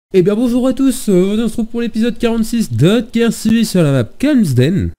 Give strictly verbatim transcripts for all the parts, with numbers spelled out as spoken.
Eh bien bonjour à tous, on se retrouve pour l'épisode quarante-six de Kersuis sur la map Kalmsden.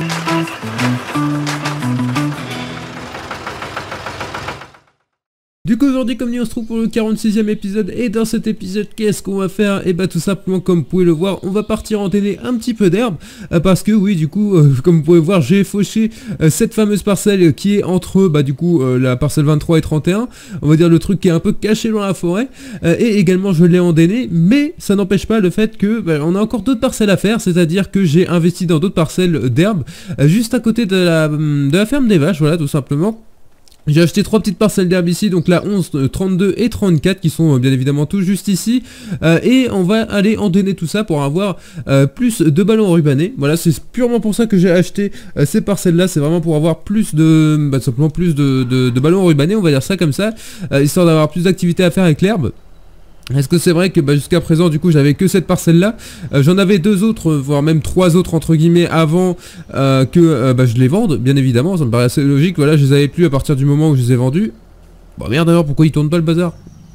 Du coup aujourd'hui comme dit on se trouve pour le quarante-sixième épisode et dans cet épisode qu'est-ce qu'on va faire? Et bah tout simplement comme vous pouvez le voir on va partir entraîner un petit peu d'herbe euh, parce que oui du coup euh, comme vous pouvez voir j'ai fauché euh, cette fameuse parcelle qui est entre bah du coup euh, la parcelle vingt-trois et trente et un, on va dire le truc qui est un peu caché dans la forêt euh, et également je l'ai endainé, mais ça n'empêche pas le fait que bah, on a encore d'autres parcelles à faire, c'est à dire que j'ai investi dans d'autres parcelles d'herbe euh, juste à côté de la, de la ferme des vaches, voilà tout simplement. J'ai acheté trois petites parcelles d'herbe ici, donc la onze, trente-deux et trente-quatre qui sont euh, bien évidemment tout juste ici euh, et on va aller endainer tout ça pour avoir euh, plus de ballons rubanés. Voilà, c'est purement pour ça que j'ai acheté euh, ces parcelles là, c'est vraiment pour avoir plus de bah, simplement plus de, de, de ballons rubanés, on va dire ça comme ça, euh, histoire d'avoir plus d'activités à faire avec l'herbe. Est-ce que c'est vrai que bah, jusqu'à présent du coup j'avais que cette parcelle là, euh, j'en avais deux autres, voire même trois autres entre guillemets avant euh, que euh, bah, je les vende, bien évidemment, ça me paraît assez logique, voilà je les avais plus à partir du moment où je les ai vendus. Bah merde alors pourquoi il tourne pas le bazar?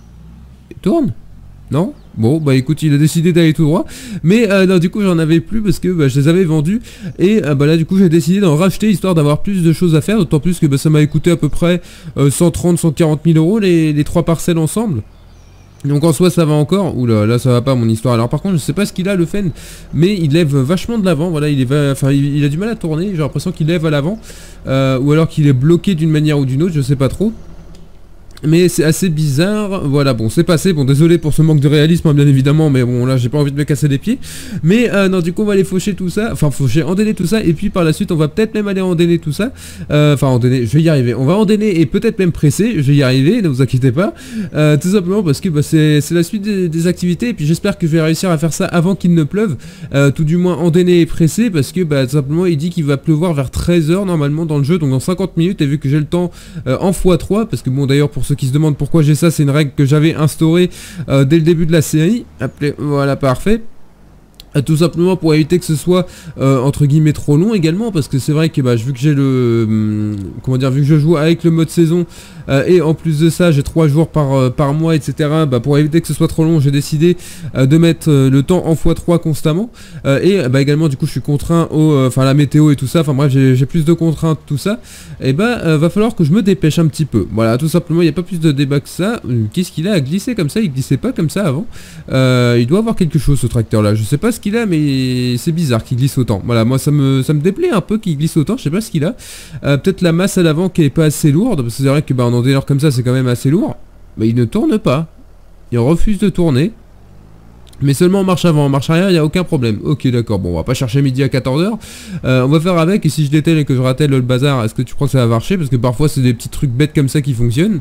Il tourne? Non? Bon bah écoute il a décidé d'aller tout droit, mais euh, non du coup j'en avais plus parce que bah, je les avais vendus et euh, bah là du coup j'ai décidé d'en racheter histoire d'avoir plus de choses à faire, d'autant plus que bah, ça m'a coûté à peu près euh, cent trente à cent quarante mille euros les, les trois parcelles ensemble. Donc en soi ça va encore, oula là ça va pas mon histoire. Alors par contre je sais pas ce qu'il a le Fen, mais il lève vachement de l'avant, voilà il est enfin il, il a du mal à tourner, j'ai l'impression qu'il lève à l'avant, euh, ou alors qu'il est bloqué d'une manière ou d'une autre, je sais pas trop. Mais c'est assez bizarre, voilà bon c'est passé, bon désolé pour ce manque de réalisme hein, bien évidemment, mais bon là j'ai pas envie de me casser les pieds. Mais euh, non du coup on va aller faucher tout ça, enfin faucher, endainer tout ça, et puis par la suite on va peut-être même aller endainer tout ça, euh, enfin endainer, je vais y arriver, on va endainer et peut-être même presser, je vais y arriver, ne vous inquiétez pas, euh, tout simplement parce que bah, c'est la suite des, des activités, et puis j'espère que je vais réussir à faire ça avant qu'il ne pleuve, euh, tout du moins endainer et presser, parce que bah tout simplement il dit qu'il va pleuvoir vers treize heures normalement dans le jeu, donc dans cinquante minutes, et vu que j'ai le temps euh, en fois trois, parce que bon d'ailleurs pour ceux qui se demandent pourquoi j'ai ça, c'est une règle que j'avais instaurée euh, dès le début de la série. Appelez, voilà, parfait. Euh, tout simplement pour éviter que ce soit euh, entre guillemets trop long également, parce que c'est vrai que bah, vu que j'ai le hum, comment dire, vu que je joue avec le mode saison euh, et en plus de ça j'ai trois jours par, euh, par mois etc, bah, pour éviter que ce soit trop long j'ai décidé euh, de mettre euh, le temps en fois trois constamment, euh, et bah, également du coup je suis contraint au enfin euh, la météo et tout ça, enfin bref j'ai plus de contraintes tout ça, et bah euh, va falloir que je me dépêche un petit peu, voilà tout simplement, il n'y a pas plus de débat que ça. Qu'est-ce qu'il a à glisser comme ça? Il glissait pas comme ça avant, euh, il doit avoir quelque chose ce tracteur là, je sais pas ce qu'il a, mais c'est bizarre qu'il glisse autant. Voilà, moi ça me, ça me déplaît un peu qu'il glisse autant, je sais pas ce qu'il a. Euh, Peut-être la masse à l'avant qui est pas assez lourde, parce que c'est vrai que bah, en endaineur comme ça c'est quand même assez lourd. Mais il ne tourne pas. Il refuse de tourner. Mais seulement en marche avant, en marche arrière, il n'y a aucun problème. Ok, d'accord, bon, on va pas chercher midi à quatorze heures. Euh, on va faire avec, et si je dételle et que je ratelle le bazar, est-ce que tu crois que ça va marcher? Parce que parfois, c'est des petits trucs bêtes comme ça qui fonctionnent.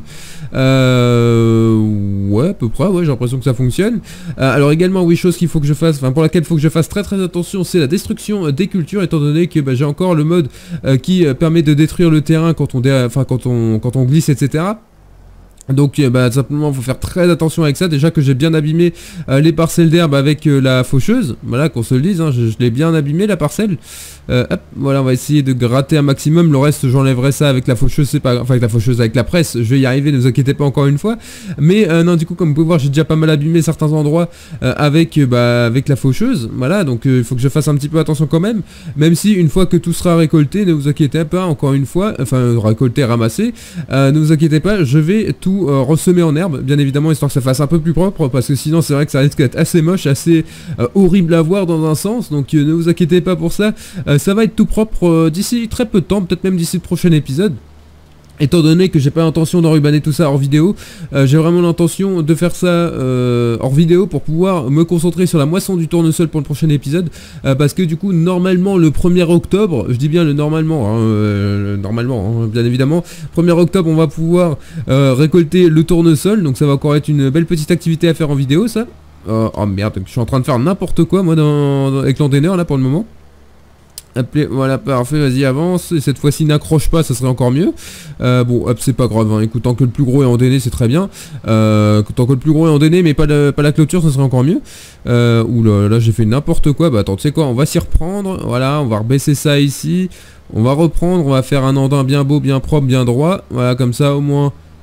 Euh... Ouais, à peu près, ouais, j'ai l'impression que ça fonctionne. Euh, alors également, oui, chose qu'il faut que je fasse, enfin, pour laquelle il faut que je fasse très très attention, c'est la destruction des cultures, étant donné que bah, j'ai encore le mode euh, qui euh, permet de détruire le terrain quand on, dé... enfin, quand on, quand on glisse, et cetera. Donc bah, simplement faut faire très attention avec ça, déjà que j'ai bien abîmé euh, les parcelles d'herbe avec euh, la faucheuse, voilà qu'on se le dise, hein, je, je l'ai bien abîmé la parcelle, euh, hop, voilà on va essayer de gratter un maximum, le reste j'enlèverai ça avec la faucheuse, c'est pas, enfin avec la faucheuse, avec la presse, je vais y arriver, ne vous inquiétez pas encore une fois, mais euh, non du coup comme vous pouvez voir j'ai déjà pas mal abîmé certains endroits euh, avec, euh, bah, avec la faucheuse, voilà donc il euh, faut que je fasse un petit peu attention quand même, même si une fois que tout sera récolté, ne vous inquiétez pas encore une fois, enfin récolté, ramassé, euh, ne vous inquiétez pas, je vais tout Euh, ressemer en herbe bien évidemment, histoire que ça fasse un peu plus propre, parce que sinon c'est vrai que ça risque d'être assez moche, assez euh, horrible à voir dans un sens, donc euh, ne vous inquiétez pas pour ça, euh, ça va être tout propre euh, d'ici très peu de temps, peut-être même d'ici le prochain épisode. Étant donné que j'ai pas l'intention d'enrubaner tout ça hors vidéo, euh, j'ai vraiment l'intention de faire ça euh, hors vidéo pour pouvoir me concentrer sur la moisson du tournesol pour le prochain épisode, euh, parce que du coup normalement le premier octobre, je dis bien le normalement, hein, euh, normalement hein, bien évidemment, premier octobre on va pouvoir euh, récolter le tournesol, donc ça va encore être une belle petite activité à faire en vidéo ça. Euh, oh merde, je suis en train de faire n'importe quoi moi dans, dans, avec l'endaineur là pour le moment. Appelez, voilà, parfait, vas-y, avance. Et cette fois-ci, n'accroche pas, ça serait encore mieux. Euh, bon, hop, c'est pas grave, hein. Écoute, tant que le plus gros est endainé, c'est très bien. Euh, tant que le plus gros est endainé, mais pas, le, pas la clôture, ça serait encore mieux. Euh, oula, là, j'ai fait n'importe quoi. Bah, attends, tu sais quoi, on va s'y reprendre. Voilà, on va rebaisser ça ici. On va reprendre, on va faire un andin bien beau, bien propre, bien droit. Voilà, comme ça, au moins,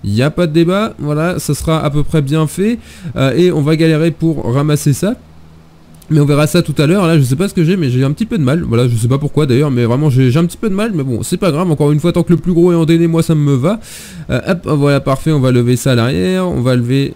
il n'y a pas de débat, voilà, ça sera à peu près bien fait, euh, et on va galérer pour ramasser ça. Mais on verra ça tout à l'heure. Là je sais pas ce que j'ai, mais j'ai un petit peu de mal. Voilà, je sais pas pourquoi d'ailleurs, mais vraiment j'ai un petit peu de mal. Mais bon, c'est pas grave, encore une fois, tant que le plus gros est endéné, moi ça me va. euh, Hop, voilà, parfait, on va lever ça à l'arrière. On va lever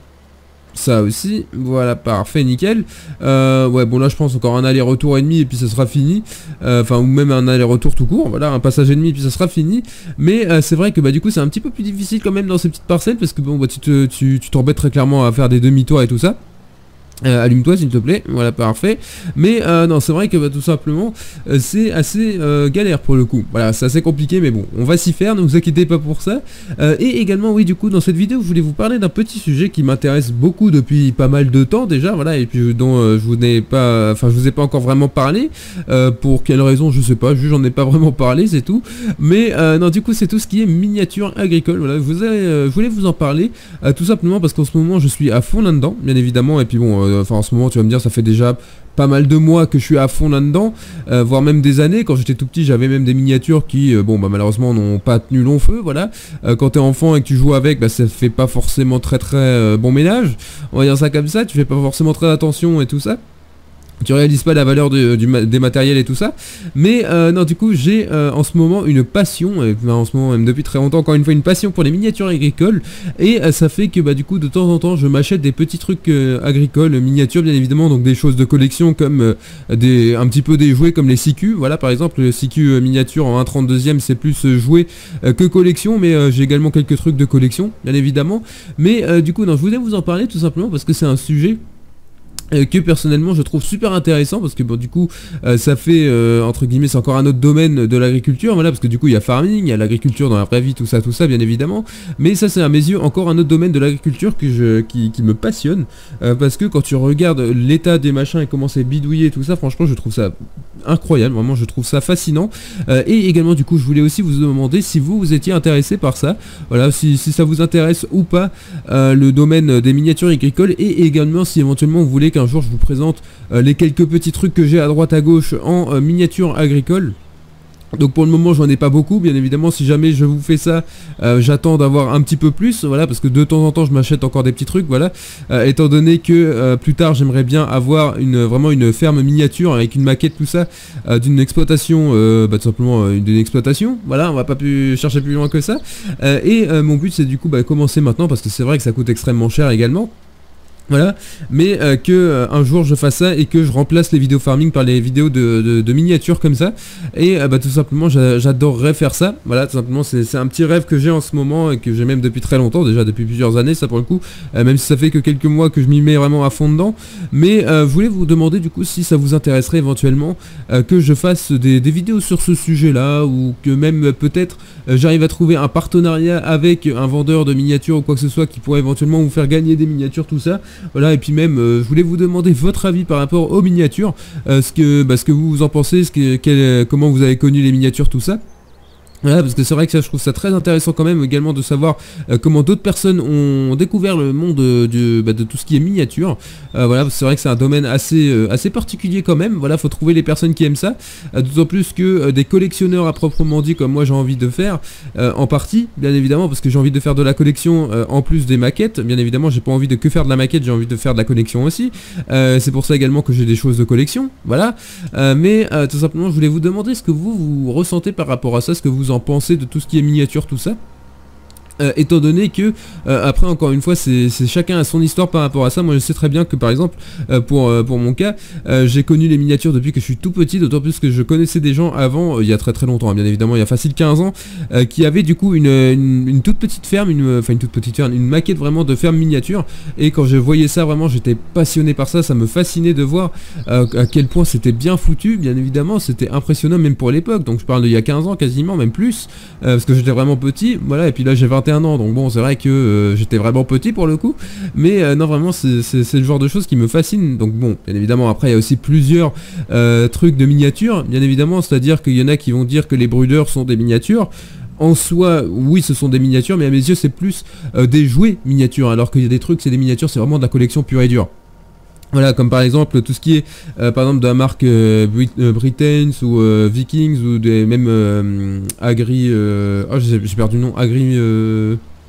ça aussi, voilà, parfait, nickel. euh, Ouais, bon là je pense encore un aller-retour et demi et puis ça sera fini. euh, Enfin, ou même un aller-retour tout court, voilà, un passage et demi et puis ça sera fini. Mais euh, c'est vrai que bah du coup c'est un petit peu plus difficile quand même dans ces petites parcelles, parce que bon bah tu te, tu, tu t'embêtes très clairement à faire des demi-tours et tout ça. Euh, allume-toi s'il te plaît, voilà, parfait. Mais euh, non, c'est vrai que bah, tout simplement euh, c'est assez euh, galère pour le coup. Voilà, c'est assez compliqué, mais bon, on va s'y faire, ne vous inquiétez pas pour ça. euh, Et également, oui, du coup, dans cette vidéo je voulais vous parler d'un petit sujet qui m'intéresse beaucoup depuis pas mal de temps déjà, voilà, et puis dont euh, je vous n'ai pas, enfin je vous ai pas encore vraiment parlé. euh, Pour quelle raison, je sais pas, juste j'en ai pas vraiment parlé, c'est tout. Mais euh, non, du coup c'est tout ce qui est miniature agricole. Voilà, je, vous ai, euh, je voulais vous en parler, euh, tout simplement parce qu'en ce moment je suis à fond là-dedans, bien évidemment. Et puis bon, euh, enfin en ce moment tu vas me dire, ça fait déjà pas mal de mois que je suis à fond là-dedans, euh, voire même des années. Quand j'étais tout petit j'avais même des miniatures qui, euh, bon bah malheureusement n'ont pas tenu long feu, voilà. euh, Quand t'es enfant et que tu joues avec, bah ça fait pas forcément très très euh, bon ménage, on va dire ça comme ça, tu fais pas forcément très attention et tout ça. Tu réalises pas la valeur de, du, des matériels et tout ça. Mais euh, non, du coup j'ai euh, en ce moment une passion, et ben, en ce moment même depuis très longtemps, encore une fois, une passion pour les miniatures agricoles. Et euh, ça fait que bah du coup de temps en temps je m'achète des petits trucs euh, agricoles, miniatures bien évidemment, donc des choses de collection comme euh, des, un petit peu des jouets comme les C Q. Voilà, par exemple le C Q euh, miniature en un trente-deuxième c'est plus euh, jouet euh, que collection, mais euh, j'ai également quelques trucs de collection bien évidemment. Mais euh, du coup non, je voulais vous en parler tout simplement parce que c'est un sujet Euh, que personnellement je trouve super intéressant, parce que bon du coup euh, ça fait euh, entre guillemets, c'est encore un autre domaine de l'agriculture, voilà, parce que du coup il y a farming, il y a l'agriculture dans la vraie vie, tout ça tout ça bien évidemment, mais ça c'est à mes yeux encore un autre domaine de l'agriculture que je qui, qui me passionne, euh, parce que quand tu regardes l'état des machins et comment c'est bidouillé tout ça, franchement je trouve ça incroyable, vraiment je trouve ça fascinant. euh, et également du coup je voulais aussi vous demander si vous vous étiez intéressé par ça, voilà, si, si ça vous intéresse ou pas, euh, le domaine des miniatures agricoles, et également si éventuellement vous voulez qu'un jour je vous présente euh, les quelques petits trucs que j'ai à droite à gauche en euh, miniature agricole. Donc pour le moment j'en ai pas beaucoup, bien évidemment. Si jamais je vous fais ça, euh, j'attends d'avoir un petit peu plus, voilà, parce que de temps en temps je m'achète encore des petits trucs, voilà, euh, étant donné que euh, plus tard j'aimerais bien avoir une vraiment une ferme miniature avec une maquette, tout ça, euh, d'une exploitation, euh, bah, tout simplement euh, d'une exploitation, voilà, on va pas plus chercher plus loin que ça. euh, et euh, mon but c'est du coup bah, commencer maintenant, parce que c'est vrai que ça coûte extrêmement cher également. Voilà, mais euh, que euh, un jour je fasse ça et que je remplace les vidéos farming par les vidéos de, de, de miniatures comme ça. Et euh, bah, tout simplement j'adorerais faire ça. Voilà, tout simplement c'est un petit rêve que j'ai en ce moment et que j'ai même depuis très longtemps, déjà depuis plusieurs années ça pour le coup, euh, même si ça fait que quelques mois que je m'y mets vraiment à fond dedans. Mais euh, je voulais vous demander du coup si ça vous intéresserait éventuellement euh, que je fasse des, des vidéos sur ce sujet là, ou que même euh, peut-être euh, j'arrive à trouver un partenariat avec un vendeur de miniatures ou quoi que ce soit qui pourrait éventuellement vous faire gagner des miniatures, tout ça. Voilà, et puis même euh, je voulais vous demander votre avis par rapport aux miniatures, euh, ce, que, bah, ce que vous en pensez, ce que, quel, comment vous avez connu les miniatures, tout ça. Voilà, parce que c'est vrai que ça, je trouve ça très intéressant quand même également de savoir euh, comment d'autres personnes ont découvert le monde euh, de, bah, de tout ce qui est miniature. Euh, voilà, c'est vrai que c'est un domaine assez, euh, assez particulier quand même. Voilà, faut trouver les personnes qui aiment ça. Euh, D'autant plus que euh, des collectionneurs à proprement dit, comme moi j'ai envie de faire, euh, en partie, bien évidemment, parce que j'ai envie de faire de la collection euh, en plus des maquettes. Bien évidemment, j'ai pas envie de que faire de la maquette, j'ai envie de faire de la collection aussi. Euh, c'est pour ça également que j'ai des choses de collection. Voilà, euh, mais euh, tout simplement, je voulais vous demander ce que vous, vous ressentez par rapport à ça, ce que vous en pensez de tout ce qui est miniature, tout ça. Euh, étant donné que euh, après encore une fois c'est chacun a son histoire par rapport à ça. Moi je sais très bien que par exemple euh, pour, euh, pour mon cas euh, j'ai connu les miniatures depuis que je suis tout petit, d'autant plus que je connaissais des gens avant, euh, il y a très très longtemps hein, bien évidemment, il y a facile quinze ans, euh, qui avaient du coup une, une, une toute petite ferme, une, enfin une toute petite ferme, une maquette vraiment de ferme miniature. Et quand je voyais ça vraiment j'étais passionné par ça, ça me fascinait de voir euh, à quel point c'était bien foutu, bien évidemment c'était impressionnant même pour l'époque. Donc je parle d'il y a quinze ans quasiment, même plus, euh, parce que j'étais vraiment petit, voilà. Et puis là j'ai vingt et un ans, donc bon c'est vrai que euh, j'étais vraiment petit pour le coup, mais euh, non vraiment c'est le genre de choses qui me fascine. Donc bon, bien évidemment après il y a aussi plusieurs euh, trucs de miniatures, bien évidemment, c'est à dire qu'il y en a qui vont dire que les brûleurs sont des miniatures. En soi, oui, ce sont des miniatures, mais à mes yeux, c'est plus euh, des jouets miniatures, alors qu'il y a des trucs, c'est des miniatures, c'est vraiment de la collection pure et dure. Voilà, comme par exemple tout ce qui est euh, par exemple de la marque euh, Brit euh, Britens ou euh, Vikings, ou des même euh, Agri, euh, oh j'ai perdu le nom, Agri, euh,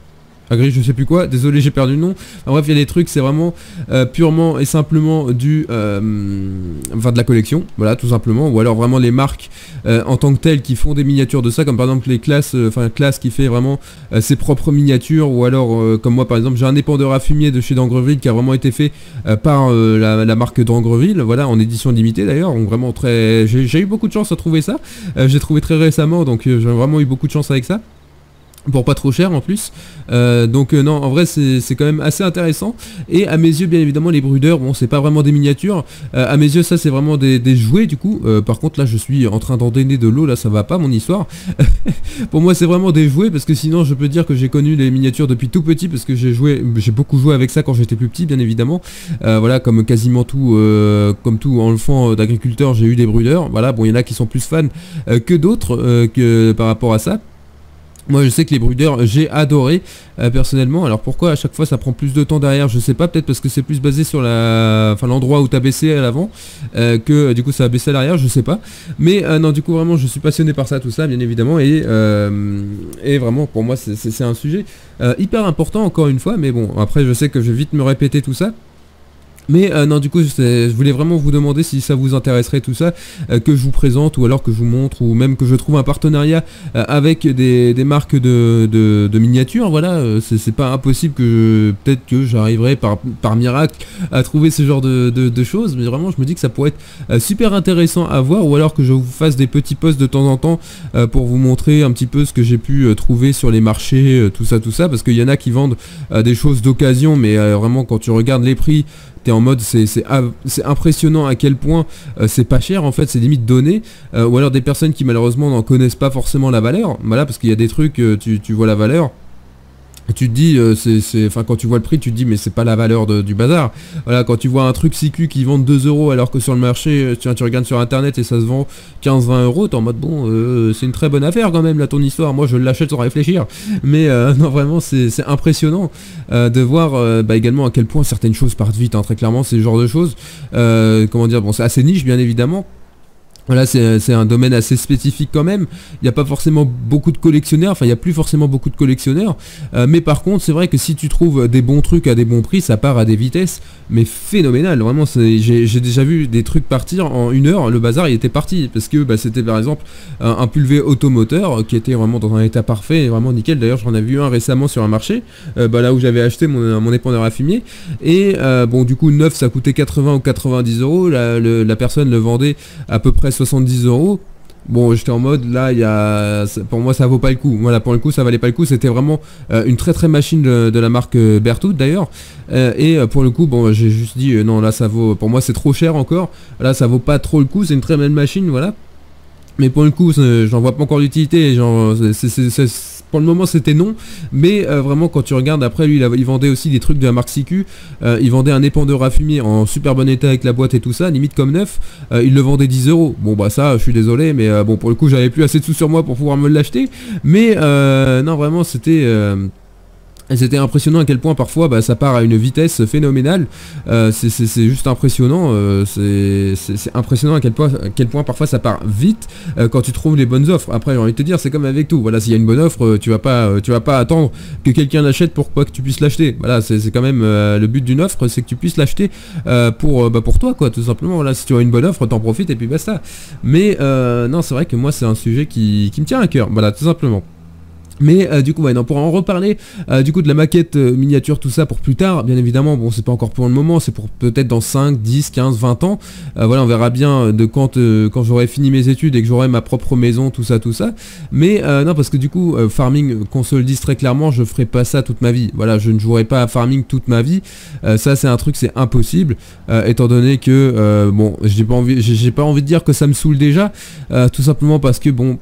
Agri je sais plus quoi, désolé j'ai perdu le nom. En bref il y a des trucs, c'est vraiment euh, purement et simplement du euh, enfin de la collection, voilà tout simplement, ou alors vraiment les marques euh, en tant que telles qui font des miniatures de ça, comme par exemple les classes, euh, enfin classe qui fait vraiment euh, ses propres miniatures, ou alors euh, comme moi par exemple j'ai un épandeur à fumier de chez Dangreville qui a vraiment été fait euh, par euh, la, la marque Dangreville, voilà, en édition limitée d'ailleurs, donc vraiment très, j'ai eu beaucoup de chance à trouver ça, euh, j'ai trouvé très récemment, donc euh, j'ai vraiment eu beaucoup de chance avec ça. Pour pas trop cher en plus, euh, donc euh, non en vrai c'est quand même assez intéressant, et à mes yeux bien évidemment les brudeurs, bon c'est pas vraiment des miniatures, euh, à mes yeux ça c'est vraiment des, des jouets du coup, euh, par contre là je suis en train d'endainer de l'eau, là ça va pas mon histoire, pour moi c'est vraiment des jouets, parce que sinon je peux dire que j'ai connu les miniatures depuis tout petit, parce que j'ai joué, j'ai beaucoup joué avec ça quand j'étais plus petit bien évidemment, euh, voilà comme quasiment tout, euh, comme tout enfant d'agriculteur j'ai eu des brudeurs, voilà bon il y en a qui sont plus fans euh, que d'autres euh, que par rapport à ça. Moi je sais que les brudeurs j'ai adoré euh, personnellement, alors pourquoi à chaque fois ça prend plus de temps derrière, je sais pas, peut-être parce que c'est plus basé sur la, enfin l'endroit où t'as baissé à l'avant euh, que du coup ça a baissé à l'arrière, je sais pas, mais euh, non du coup vraiment je suis passionné par ça, tout ça bien évidemment, et, euh, et vraiment pour moi c'est un sujet euh, hyper important encore une fois, mais bon après je sais que je vais vite me répéter tout ça. Mais euh, non du coup je voulais vraiment vous demander si ça vous intéresserait tout ça, euh, que je vous présente ou alors que je vous montre, ou même que je trouve un partenariat euh, avec des, des marques de, de, de miniatures, voilà, euh, c'est pas impossible que peut-être que j'arriverai par, par miracle à trouver ce genre de, de, de choses, mais vraiment je me dis que ça pourrait être euh, super intéressant à voir, ou alors que je vous fasse des petits posts de temps en temps euh, pour vous montrer un petit peu ce que j'ai pu euh, trouver sur les marchés, euh, tout ça tout ça, parce qu'il y en a qui vendent euh, des choses d'occasion, mais euh, vraiment quand tu regardes les prix, en mode c'est impressionnant à quel point euh, c'est pas cher en fait, c'est limite donné, euh, ou alors des personnes qui malheureusement n'en connaissent pas forcément la valeur, voilà, parce qu'il y a des trucs, euh, tu, tu vois la valeur, tu te dis, euh, c'est, enfin quand tu vois le prix, tu te dis mais c'est pas la valeur de, du bazar. Voilà, quand tu vois un truc C Q qui vend deux euros alors que sur le marché, tu, tu regardes sur internet et ça se vend quinze vingt euros, t'es en mode bon, euh, c'est une très bonne affaire quand même là ton histoire, moi je l'achète sans réfléchir. Mais euh, non vraiment c'est impressionnant euh, de voir euh, bah, également à quel point certaines choses partent vite, hein, très clairement c'est ce genre de choses. Euh, comment dire, bon c'est assez niche bien évidemment. Voilà, c'est un domaine assez spécifique quand même, il n'y a pas forcément beaucoup de collectionneurs, enfin il n'y a plus forcément beaucoup de collectionneurs, euh, mais par contre c'est vrai que si tu trouves des bons trucs à des bons prix, ça part à des vitesses, mais phénoménales, vraiment j'ai déjà vu des trucs partir en une heure, le bazar il était parti, parce que bah, c'était par exemple un, un pulvé automoteur qui était vraiment dans un état parfait, et vraiment nickel, d'ailleurs j'en ai vu un récemment sur un marché, euh, bah, là où j'avais acheté mon, mon épandeur à fumier, et euh, bon du coup neuf ça coûtait quatre-vingts ou quatre-vingt-dix euros, la, le, la personne le vendait à peu près soixante-dix euros. Bon j'étais en mode là il y a, pour moi ça vaut pas le coup, voilà pour le coup ça valait pas le coup, c'était vraiment euh, une très très machine de, de la marque euh, Berthoud d'ailleurs, euh, et euh, pour le coup bon j'ai juste dit euh, non là ça vaut, pour moi c'est trop cher encore, là ça vaut pas trop le coup, c'est une très belle machine voilà, mais pour le coup j'en vois pas encore d'utilité, genre c'est pour le moment c'était non, mais euh, vraiment quand tu regardes après lui il, a, il vendait aussi des trucs de la marque C Q, euh, il vendait un épandeur à fumier en super bon état avec la boîte et tout ça, limite comme neuf, euh, il le vendait dix euros, bon bah ça je suis désolé, mais euh, bon pour le coup j'avais plus assez de sous sur moi pour pouvoir me l'acheter, mais euh, non vraiment c'était... Euh, Et c'était impressionnant à quel point parfois bah, ça part à une vitesse phénoménale, euh, c'est juste impressionnant, euh, c'est impressionnant à quel, point, à quel point parfois ça part vite euh, quand tu trouves les bonnes offres. Après j'ai envie de te dire c'est comme avec tout, voilà s'il y a une bonne offre euh, tu vas pas euh, tu vas pas attendre que quelqu'un l'achète pour pas que tu puisses l'acheter, voilà c'est quand même euh, le but d'une offre, c'est que tu puisses l'acheter euh, pour, euh, bah, pour toi quoi tout simplement, voilà si tu as une bonne offre t'en profites et puis basta. Mais euh, non c'est vrai que moi c'est un sujet qui, qui me tient à cœur, voilà tout simplement. Mais euh, du coup ouais non, pour en reparler euh, du coup de la maquette euh, miniature tout ça pour plus tard bien évidemment, bon c'est pas encore pour le moment, c'est pour peut-être dans cinq, dix, quinze, vingt ans, euh, voilà on verra bien de quand, euh, quand j'aurai fini mes études et que j'aurai ma propre maison tout ça tout ça, mais euh, non parce que du coup euh, farming, qu'on se le dise très clairement, je ferai pas ça toute ma vie, voilà je ne jouerai pas à farming toute ma vie, euh, ça c'est un truc c'est impossible, euh, étant donné que euh, bon j'ai pas envie j'ai pas envie de dire que ça me saoule déjà, euh, tout simplement parce que bon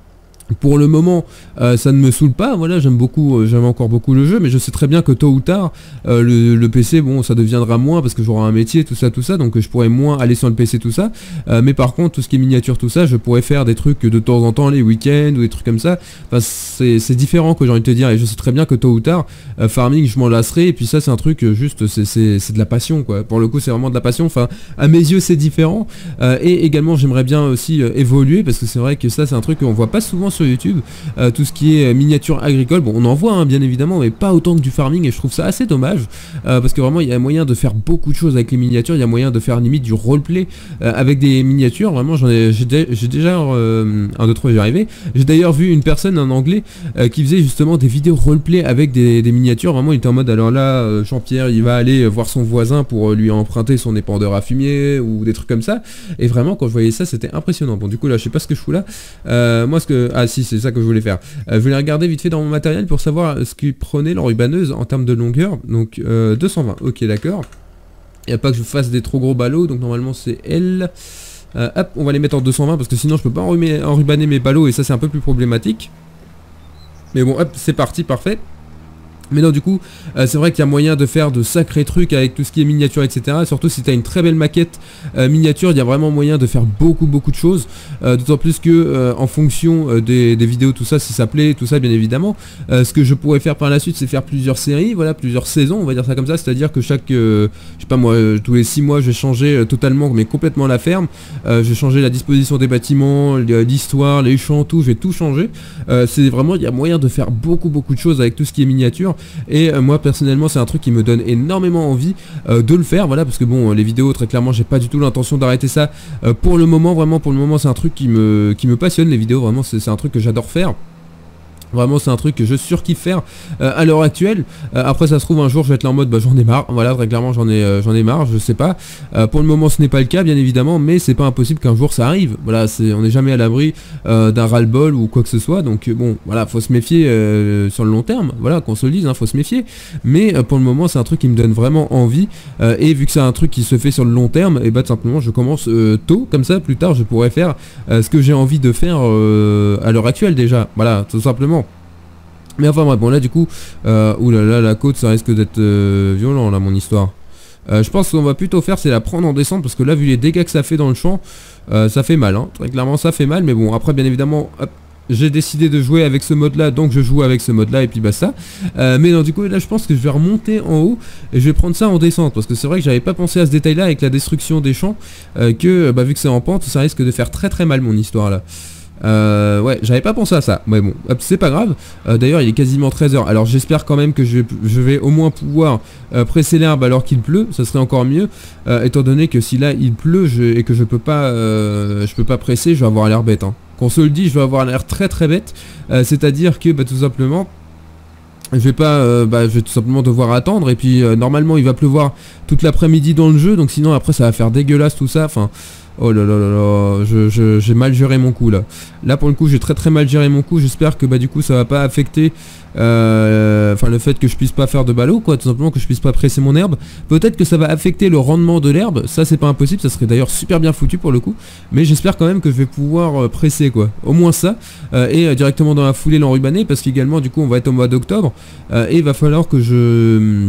pour le moment euh, ça ne me saoule pas, voilà j'aime beaucoup, euh, j'aime encore beaucoup le jeu, mais je sais très bien que tôt ou tard euh, le, le P C bon ça deviendra moins parce que j'aurai un métier tout ça tout ça, donc je pourrai moins aller sur le P C tout ça, euh, mais par contre tout ce qui est miniature tout ça je pourrais faire des trucs de temps en temps les week-ends ou des trucs comme ça, enfin, c'est différent que j'ai envie de te dire, et je sais très bien que tôt ou tard euh, farming je m'en lasserai, et puis ça c'est un truc euh, juste c'est de la passion quoi, pour le coup c'est vraiment de la passion, enfin à mes yeux c'est différent, euh, et également j'aimerais bien aussi euh, évoluer, parce que c'est vrai que ça c'est un truc qu'on voit pas souvent sur YouTube, euh, tout ce qui est miniature agricole. Bon, on en voit hein, bien évidemment, mais pas autant que du farming, et je trouve ça assez dommage, euh, parce que vraiment il y a moyen de faire beaucoup de choses avec les miniatures, il y a moyen de faire limite du roleplay euh, avec des miniatures. Vraiment, j'en ai, j'ai déjà euh, un, deux, trois, j'y arrivé. J'ai d'ailleurs vu une personne, un anglais, euh, qui faisait justement des vidéos roleplay avec des, des miniatures. Vraiment, il était en mode, alors là, euh, Jean-Pierre, il va aller voir son voisin pour lui emprunter son épandeur à fumier ou des trucs comme ça. Et vraiment, quand je voyais ça, c'était impressionnant. Bon, du coup, là, je sais pas ce que je fous là. Euh, moi, ce que... Ah si, c'est ça que je voulais faire. Euh, je voulais regarder vite fait dans mon matériel pour savoir ce qu'il prenait l'enrubaneuse en termes de longueur. Donc, euh, deux cent vingt. Ok, d'accord. Il n'y a pas que je fasse des trop gros ballots, donc normalement c'est L. Euh, hop, on va les mettre en deux cent vingt parce que sinon je peux pas enrubaner mes ballots et ça c'est un peu plus problématique. Mais bon, hop, c'est parti, parfait. Mais non, du coup, euh, c'est vrai qu'il y a moyen de faire de sacrés trucs avec tout ce qui est miniature, et cetera. Surtout si tu as une très belle maquette euh, miniature, il y a vraiment moyen de faire beaucoup, beaucoup de choses. Euh, D'autant plus que, euh, en fonction euh, des, des vidéos, tout ça, si ça plaît, tout ça, bien évidemment, euh, ce que je pourrais faire par la suite, c'est faire plusieurs séries, voilà, plusieurs saisons, on va dire ça comme ça. C'est-à-dire que chaque, euh, je sais pas moi, euh, tous les six mois, je vais changer euh, totalement, mais complètement la ferme. Euh, je vais changer la disposition des bâtiments, l'histoire, les champs, tout, je vais tout changer. Euh, c'est vraiment, il y a moyen de faire beaucoup, beaucoup de choses avec tout ce qui est miniature. Et euh, moi personnellement c'est un truc qui me donne énormément envie euh, de le faire, voilà, parce que bon, les vidéos très clairement j'ai pas du tout l'intention d'arrêter ça euh, pour le moment. Vraiment pour le moment c'est un truc qui me, qui me passionne, les vidéos, vraiment c'est un truc que j'adore faire. Vraiment c'est un truc que je surkiffe faire euh, à l'heure actuelle. Euh, après ça se trouve un jour je vais être là en mode bah j'en ai marre, voilà, très clairement j'en ai, euh, j'en ai marre, je sais pas. Euh, pour le moment ce n'est pas le cas bien évidemment, mais c'est pas impossible qu'un jour ça arrive. Voilà, on n'est jamais à l'abri euh, d'un ras-le-bol ou quoi que ce soit, donc euh, bon voilà, faut se méfier euh, sur le long terme, voilà, qu'on se le dise, hein, faut se méfier. Mais euh, pour le moment c'est un truc qui me donne vraiment envie, euh, et vu que c'est un truc qui se fait sur le long terme, et bah tout simplement je commence euh, tôt, comme ça plus tard je pourrais faire euh, ce que j'ai envie de faire euh, à l'heure actuelle déjà, voilà, tout simplement. Mais enfin bref, bon là du coup, euh, oulala, la côte ça risque d'être euh, violent là mon histoire. Euh, je pense qu'on va plutôt faire c'est la prendre en descente, parce que là vu les dégâts que ça fait dans le champ, euh, ça fait mal, hein. Très clairement ça fait mal, mais bon après bien évidemment, j'ai décidé de jouer avec ce mode là, donc je joue avec ce mode là et puis bah ça. Euh, mais non, du coup là je pense que je vais remonter en haut et je vais prendre ça en descente, parce que c'est vrai que j'avais pas pensé à ce détail là avec la destruction des champs, euh, que bah vu que c'est en pente ça risque de faire très très mal mon histoire là. Euh, ouais, j'avais pas pensé à ça, mais bon, c'est pas grave. Euh, D'ailleurs, il est quasiment treize heures, alors j'espère quand même que je vais, je vais au moins pouvoir euh, presser l'herbe alors qu'il pleut, ça serait encore mieux, euh, étant donné que si là il pleut je, et que je peux pas euh, je peux pas presser, je vais avoir l'air bête, hein. Qu'on se le dit, je vais avoir l'air très très bête, euh, c'est-à-dire que bah, tout simplement je vais pas, euh, bah, je vais tout simplement devoir attendre, et puis euh, normalement il va pleuvoir toute l'après-midi dans le jeu, donc sinon après ça va faire dégueulasse tout ça, enfin... Oh là là là là, je, je, j'ai mal géré mon coup là. Là pour le coup j'ai très très mal géré mon coup, j'espère que bah du coup ça va pas affecter euh, enfin le fait que je puisse pas faire de ballot quoi, tout simplement que je puisse pas presser mon herbe. Peut-être que ça va affecter le rendement de l'herbe, ça c'est pas impossible, ça serait d'ailleurs super bien foutu pour le coup. Mais j'espère quand même que je vais pouvoir euh, presser quoi, au moins ça, euh, et euh, directement dans la foulée l'enrubaner, parce qu'également du coup on va être au mois d'octobre, euh, et il va falloir que je...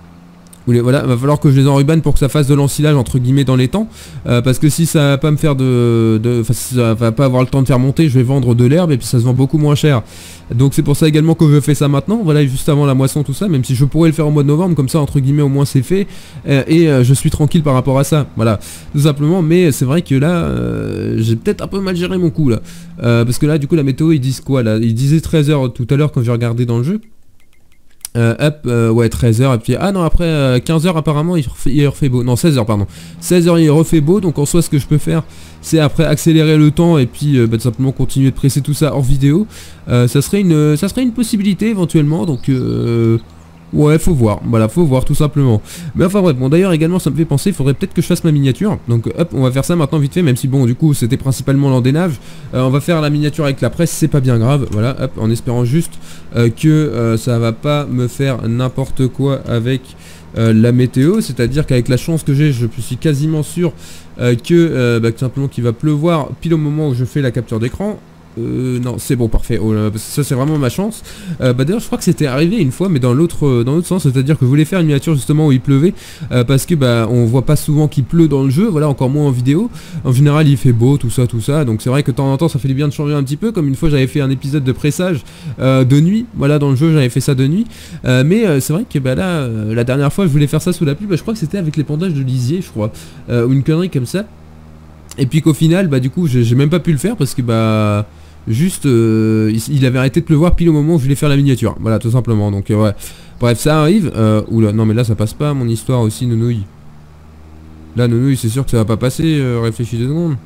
Voilà, va falloir que je les enrubane pour que ça fasse de l'ensilage entre guillemets dans les temps, euh, parce que si ça va pas me faire de, de enfin, si ça va pas avoir le temps de faire monter, je vais vendre de l'herbe et puis ça se vend beaucoup moins cher. Donc c'est pour ça également que je fais ça maintenant, voilà, juste avant la moisson tout ça, même si je pourrais le faire au mois de novembre, comme ça entre guillemets au moins c'est fait, euh, et euh, je suis tranquille par rapport à ça, voilà, tout simplement. Mais c'est vrai que là, euh, j'ai peut-être un peu mal géré mon coup là, euh, parce que là du coup la météo ils disent quoi là, ils disaient treize heures tout à l'heure quand j'ai regardé dans le jeu. Euh, hop, euh, ouais, treize heures, et puis, ah non, après, euh, quinze heures apparemment, il refait, il refait beau, non, seize heures, pardon, seize heures, il refait beau, donc en soi, ce que je peux faire, c'est après accélérer le temps, et puis, euh, bah, tout simplement continuer de presser tout ça hors vidéo, euh, ça serait une, ça serait une possibilité, éventuellement, donc, euh... ouais, faut voir, voilà, faut voir tout simplement. Mais enfin bref, bon d'ailleurs également ça me fait penser, il faudrait peut-être que je fasse ma miniature. Donc hop, on va faire ça maintenant vite fait, même si bon du coup c'était principalement l'endénage. Euh, on va faire la miniature avec la presse, c'est pas bien grave, voilà, hop, en espérant juste euh, que euh, ça va pas me faire n'importe quoi avec euh, la météo. C'est-à-dire qu'avec la chance que j'ai, je suis quasiment sûr euh, que euh, bah, tout simplement qu'il va pleuvoir pile au moment où je fais la capture d'écran. Euh, non, c'est bon, parfait. Oh là, parce que ça c'est vraiment ma chance. Euh, bah d'ailleurs, je crois que c'était arrivé une fois, mais dans l'autre, euh, dans l'autre sens, c'est-à-dire que je voulais faire une miniature justement où il pleuvait, euh, parce que bah on voit pas souvent qu'il pleut dans le jeu, voilà, encore moins en vidéo. En général, il fait beau, tout ça, tout ça. Donc c'est vrai que de temps en temps, ça fait du bien de changer un petit peu. Comme une fois, j'avais fait un épisode de pressage euh, de nuit, voilà, dans le jeu, j'avais fait ça de nuit. Euh, mais euh, c'est vrai que bah là, euh, la dernière fois, je voulais faire ça sous la pluie. Bah, je crois que c'était avec l'épandage de lisier, je crois, euh, ou une connerie comme ça. Et puis qu'au final, bah du coup, j'ai même pas pu le faire parce que bah juste euh, il, il avait arrêté de pleuvoir pile au moment où je voulais faire la miniature. Voilà, tout simplement. Donc euh, ouais. Bref, ça arrive. Euh, oula, non mais là ça passe pas mon histoire aussi, Nounouille. Là, Nounouille, c'est sûr que ça va pas passer. Euh, réfléchis deux secondes.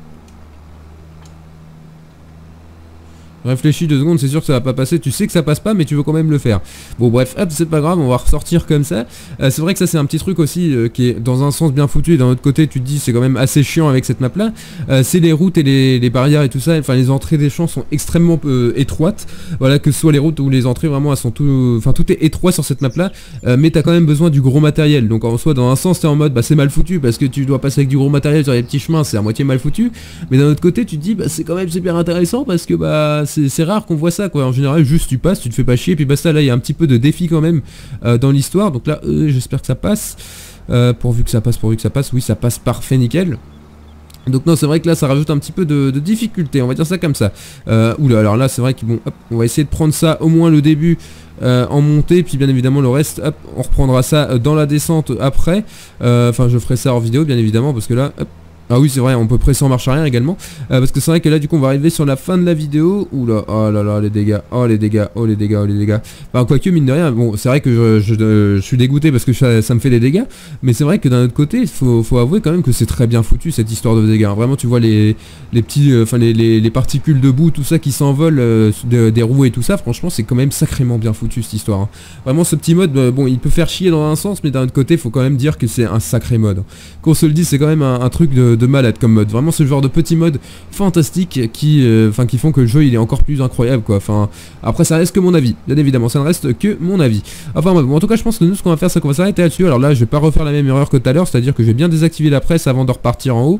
Réfléchis deux secondes, c'est sûr que ça va pas passer, tu sais que ça passe pas mais tu veux quand même le faire. Bon bref, hop, c'est pas grave, on va ressortir comme ça. Euh, c'est vrai que ça c'est un petit truc aussi euh, qui est dans un sens bien foutu et d'un autre côté tu te dis c'est quand même assez chiant avec cette map là. Euh, c'est les routes et les, les barrières et tout ça, enfin les entrées des champs sont extrêmement euh, étroites. Voilà, que ce soit les routes ou les entrées, vraiment elles sont tout... Enfin tout est étroit sur cette map là, euh, mais t'as quand même besoin du gros matériel. Donc en soi dans un sens t'es en mode bah c'est mal foutu parce que tu dois passer avec du gros matériel sur les petits chemins, c'est à moitié mal foutu. Mais d'un autre côté tu te dis bah c'est quand même super intéressant parce que bah c'est rare qu'on voit ça quoi, en général juste tu passes, tu te fais pas chier et puis basta. Là il y a un petit peu de défi quand même euh, dans l'histoire, donc là euh, j'espère que ça passe, euh, pourvu que ça passe, pourvu que ça passe, oui ça passe parfait nickel. Donc non c'est vrai que là ça rajoute un petit peu de, de difficulté, on va dire ça comme ça. Euh, oula alors là c'est vrai que bon hop, on va essayer de prendre ça au moins le début euh, en montée, puis bien évidemment le reste hop, on reprendra ça dans la descente après. Euh, enfin je ferai ça hors vidéo bien évidemment parce que là hop. Ah oui c'est vrai, on peut presser en marche arrière également, euh, parce que c'est vrai que là du coup on va arriver sur la fin de la vidéo. Oula, oh là là les dégâts, oh les dégâts, oh les dégâts, oh les dégâts. Enfin quoique mine de rien, bon c'est vrai que je, je, je, je suis dégoûté parce que ça, ça me fait des dégâts, mais c'est vrai que d'un autre côté il faut, faut avouer quand même que c'est très bien foutu cette histoire de dégâts. Vraiment tu vois les, les petits, enfin euh, les, les, les particules de boue, tout ça qui s'envolent euh, de, des roues et tout ça, franchement c'est quand même sacrément bien foutu cette histoire. Hein. Vraiment ce petit mode, euh, bon il peut faire chier dans un sens, mais d'un autre côté il faut quand même dire que c'est un sacré mode. Qu'on se le dit, c'est quand même un, un truc de, de malade comme mode. Vraiment ce genre de petits modes fantastiques qui, enfin, euh, qui font que le jeu il est encore plus incroyable quoi. Enfin, après ça reste que mon avis, bien évidemment, ça ne reste que mon avis. Enfin bon, en tout cas je pense que nous ce qu'on va faire c'est qu'on va s'arrêter là-dessus. Alors là je vais pas refaire la même erreur que tout à l'heure, c'est-à-dire que je vais bien désactiver la presse avant de repartir en haut.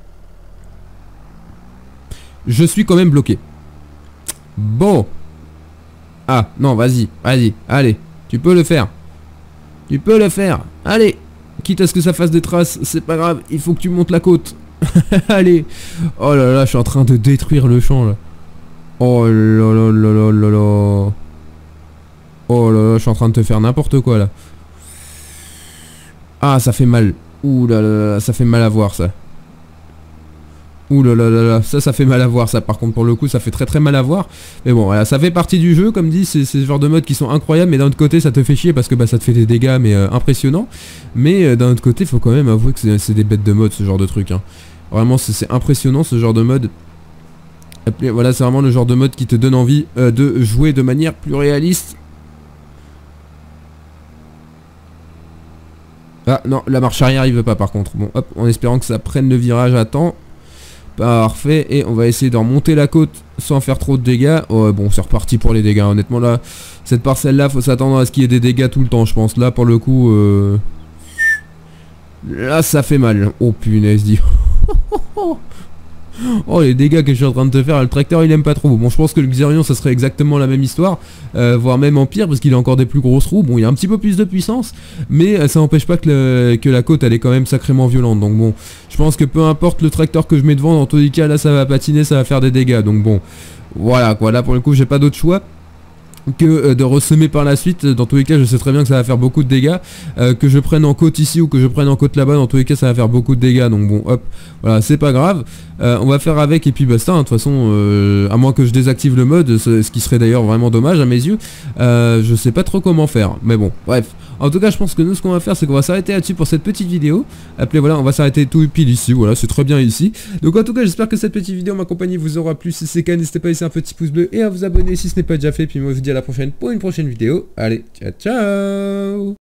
Je suis quand même bloqué. Bon. Ah non vas-y, vas-y, allez, tu peux le faire. Tu peux le faire, allez. Quitte à ce que ça fasse des traces, c'est pas grave, il faut que tu montes la côte. Allez. Oh là là, je suis en train de détruire le champ là. Oh là là là là là là. Oh là là, je suis en train de te faire n'importe quoi là. Ah, ça fait mal. Ouh là là là, ça fait mal à voir ça. Ouh là là là là, ça ça fait mal à voir ça, par contre pour le coup ça fait très très mal à voir. Mais bon voilà, ça fait partie du jeu, comme dit, c'est ce genre de modes qui sont incroyables, mais d'un autre côté ça te fait chier parce que bah ça te fait des dégâts mais euh, impressionnants. Mais euh, d'un autre côté faut quand même avouer que c'est des bêtes de mode ce genre de truc hein. Vraiment c'est impressionnant ce genre de mode. Et voilà, c'est vraiment le genre de mode qui te donne envie euh, de jouer de manière plus réaliste. Ah non, la marche arrière il veut pas par contre. Bon hop, en espérant que ça prenne le virage à temps. Parfait, et on va essayer de remonter la côte sans faire trop de dégâts. Oh, bon, c'est reparti pour les dégâts, honnêtement là, cette parcelle là, faut s'attendre à ce qu'il y ait des dégâts tout le temps, je pense. Là, pour le coup, euh... là, ça fait mal. Oh punaise, dit. Oh les dégâts que je suis en train de te faire, le tracteur il aime pas trop. Bon je pense que le Xerion ça serait exactement la même histoire, euh, voire même en pire parce qu'il a encore des plus grosses roues. Bon il y a un petit peu plus de puissance, mais euh, ça n'empêche pas que, le, que la côte elle est quand même sacrément violente. Donc bon, je pense que peu importe le tracteur que je mets devant, dans tous les cas là ça va patiner, ça va faire des dégâts. Donc bon, voilà quoi, là pour le coup j'ai pas d'autre choix que euh, de ressemer par la suite. Dans tous les cas je sais très bien que ça va faire beaucoup de dégâts, euh, que je prenne en côte ici ou que je prenne en côte là-bas, dans tous les cas ça va faire beaucoup de dégâts. Donc bon hop, voilà c'est pas grave, euh, on va faire avec et puis basta hein. De toute façon euh, à moins que je désactive le mode, ce, ce qui serait d'ailleurs vraiment dommage à mes yeux, euh, je sais pas trop comment faire, mais bon bref. En tout cas je pense que nous ce qu'on va faire c'est qu'on va s'arrêter là-dessus pour cette petite vidéo. Appelez voilà, on va s'arrêter tout pile ici, voilà c'est très bien ici. Donc en tout cas j'espère que cette petite vidéo ma compagnie vous aura plu. Si c'est le cas n'hésitez pas à laisser un petit pouce bleu et à vous abonner si ce n'est pas déjà fait. Puis moi je vous dis à la prochaine pour une prochaine vidéo. Allez ciao ciao.